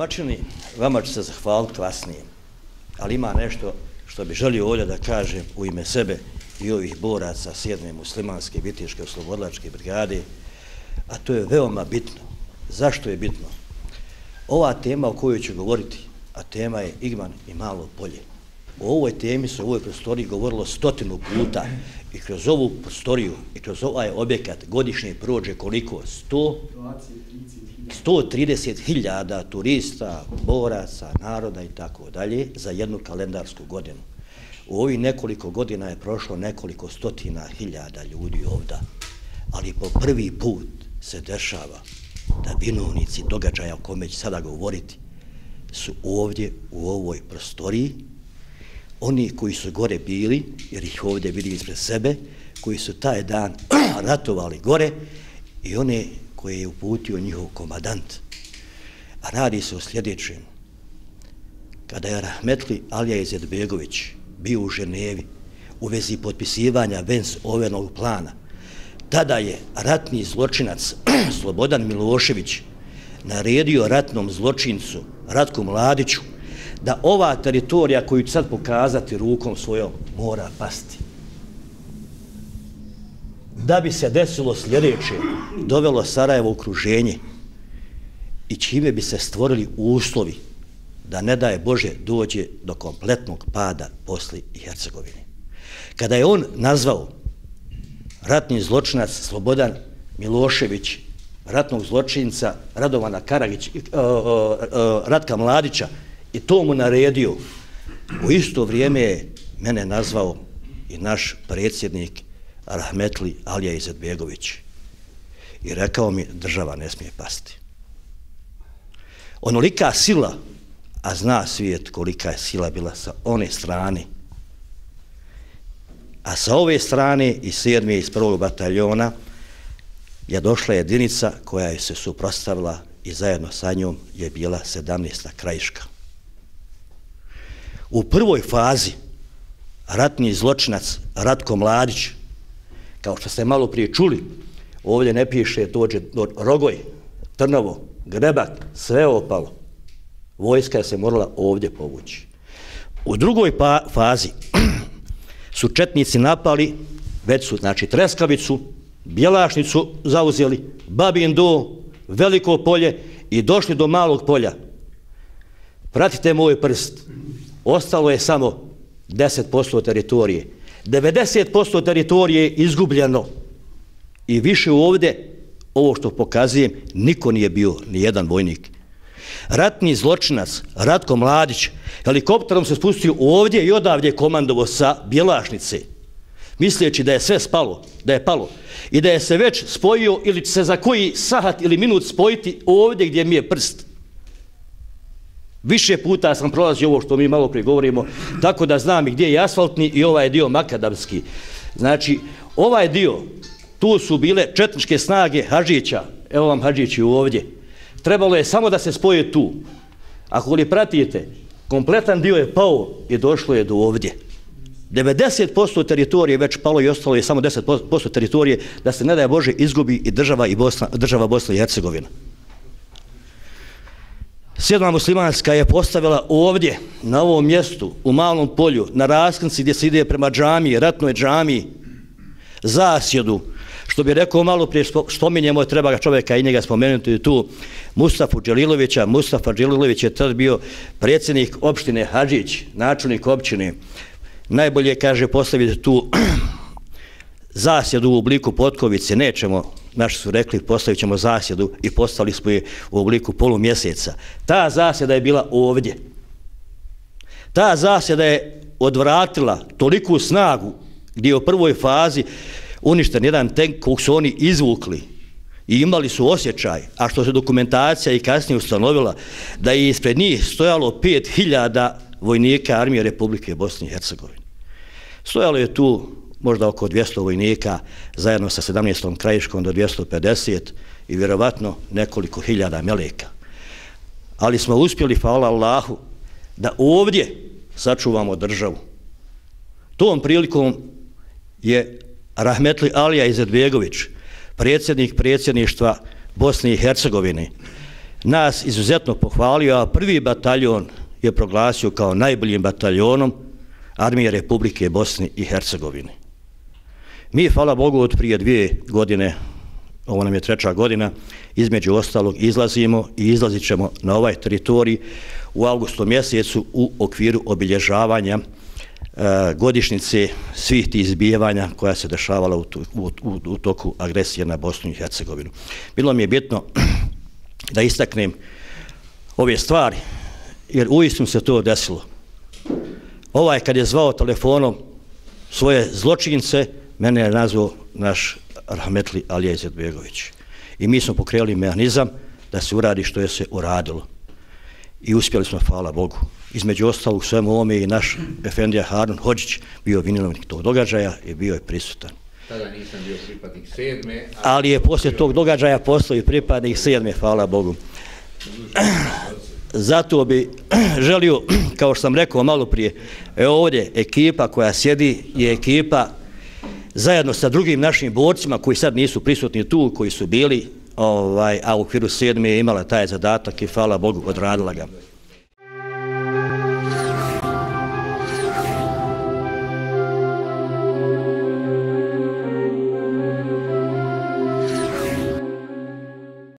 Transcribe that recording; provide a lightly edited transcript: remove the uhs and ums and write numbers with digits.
domaćini, vama ću se zahvaliti kasnije, ali ima nešto što bi želio ovdje da kažem u ime sebe i ovih boraca 7. muslimanske viteške oslobodilačke brigade, a to je veoma bitno. Zašto je bitno? Ova tema o kojoj ću govoriti, a tema je Igman i Malo Polje. O ovoj temi se u ovoj prostoriji govorilo 100 puta i kroz ovu prostoriju i kroz ovaj objekat godišnje prođe koliko? 130.000 turista, boraca, naroda i tako dalje za jednu kalendarsku godinu. U ovih nekoliko godina je prošlo nekoliko stotina hiljada ljudi ovdje, ali po prvi put se dešava da vinovnici događaja o kome ću sada govoriti su ovdje u ovoj prostoriji, oni koji su gore bili, jer ih ovdje vidi ispred sebe, koji su taj dan ratovali gore i one koje je uputio njihov komadant. A radi se o sljedećem. Kada je Rahmetli Alija Izetbegović bio u Ženevi u vezi potpisivanja Vens-Ovenovog plana, tada je ratni zločinac Slobodan Milošević naredio ratnom zločincu Ratku Mladiću da ova teritorija koju ću sad pokazati rukom svojom mora pasti. Da bi se desilo sljedeće, dovelo Sarajevo okruženje i čime bi se stvorili uslovi da ne daje Bože dođe do kompletnog pada Bosne i Hercegovine. Kada je on nazvao ratni zločinac Slobodan Milošević, ratnog zločinca Radovana Ratka Mladića i to mu naredio, u isto vrijeme je mene nazvao i naš predsjednik Rahmetli Alija Izetbegović i rekao mi država ne smije pasti. Onolika sila, a zna svijet kolika je sila bila sa one strane, a sa ove strane iz 7. iz 1. bataljona je došla jedinica koja je se suprotstavila i zajedno sa njom je bila 17. krajiška. U prvoj fazi ratni zločinac Ratko Mladić, kao što ste malo prije čuli, ovdje ne piše dođe do Rogoj, Trnovo, Grebak, sve opalo. Vojska se morala ovdje povući. U drugoj fazi su četnici napali, već su znači Treskavicu, Bjelašnicu zauzeli, Babin Do, Veliko Polje i došli do Malog Polja. Pratite moj prst, ostalo je samo 10% teritorije. 90% teritorije je izgubljeno i više ovdje, ovo što pokazujem, niko nije bio, ni jedan vojnik. Ratni zločinac Ratko Mladić helikopterom se spustio ovdje i odavdje komandovao sa Bjelašnice, misleći da je sve spalo, da je palo i da je se već spojio ili će se za koji sahat ili minut spojiti ovdje gdje mi je prst. Više puta sam prolazio ovo što mi malo prije govorimo, tako da znam i gdje je asfaltni i ovaj dio makadamski. Znači, ovaj dio, tu su bile četničke snage Hadžića, evo vam Hadžići ovdje. Trebalo je samo da se spoje tu. Ako li pratite, kompletan dio je pao i došlo je do ovdje. 90% teritorije već palo i ostalo je samo 10% teritorije da se ne daje Bože izgubi i država Bosna i Hercegovina. 7. muslimanska je postavila ovdje, na ovom mjestu, u Malom Polju, na raskrsnici gdje se ide prema džamiji, ratnoj džamiji, zasjedu, što bi rekao malo prije spominjemo, treba ga čovjeka i njega spomenuti tu, Mustafa Dželilovića. Mustafa Dželilović je tad bio predsjednik opštine Hadžić, načelnik općine. Najbolje, kaže, postaviti tu zasjedu u obliku potkovice, nećemo, naši su rekli, postavit ćemo zasjedu i postavili smo je u obliku polumjeseca. Ta zasjeda je bila ovdje. Ta zasjeda je odvratila toliku snagu gdje je u prvoj fazi uništen jedan tank kog su oni izvukli i imali su osjećaj, a što se dokumentacija i kasnije ustanovila da je ispred njih stojalo 5000 vojnika armije Republike Bosne i Hercegovine. Stojalo je tu možda oko 200 vojnika zajedno sa 17. krajiškom do 250 i vjerovatno nekoliko hiljada meleka. Ali smo uspjeli, hvala Allahu, da ovdje sačuvamo državu. Tom prilikom je Rahmetli Alija Izetbegović, predsjednik predsjedništva Bosne i Hercegovine, nas izuzetno pohvalio, a prvi bataljon je proglasio kao najboljim bataljonom Armije Republike Bosne i Hercegovine. Mi, hvala Bogu, od prije 2 godine, ovo nam je 3. godina, između ostalog izlazimo i izlazit ćemo na ovaj teritorij u avgustu mjesecu u okviru obilježavanja godišnjice svih tih izbijevanja koja se dešavala u toku agresije na Bosnu i Hercegovinu. Bilo mi je bitno da istaknem ove stvari, jer uistinu se to desilo. Ovaj kad je zvao telefonom svoje zločince, mene je nazvao naš rahmetli Alija Izetbegović. I mi smo pokrenuli mehanizam da se uradi što je se uradilo. I uspjeli smo, hvala Bogu. Između ostalog svemu ovome i naš efendija Harun Hodžić bio vinovnik tog događaja i bio je prisutan. Tada nisam bio pripadnik 7. Ali je poslije tog događaja postao i pripadnik 7. hvala Bogu. Zato bi želio, kao što sam rekao malo prije, ovdje ekipa koja sjedi je ekipa zajedno sa drugim našim borcima koji sad nisu prisutni tu, koji su bili, a u okviru 7. je imala taj zadatak i hvala Bogu odradila ga.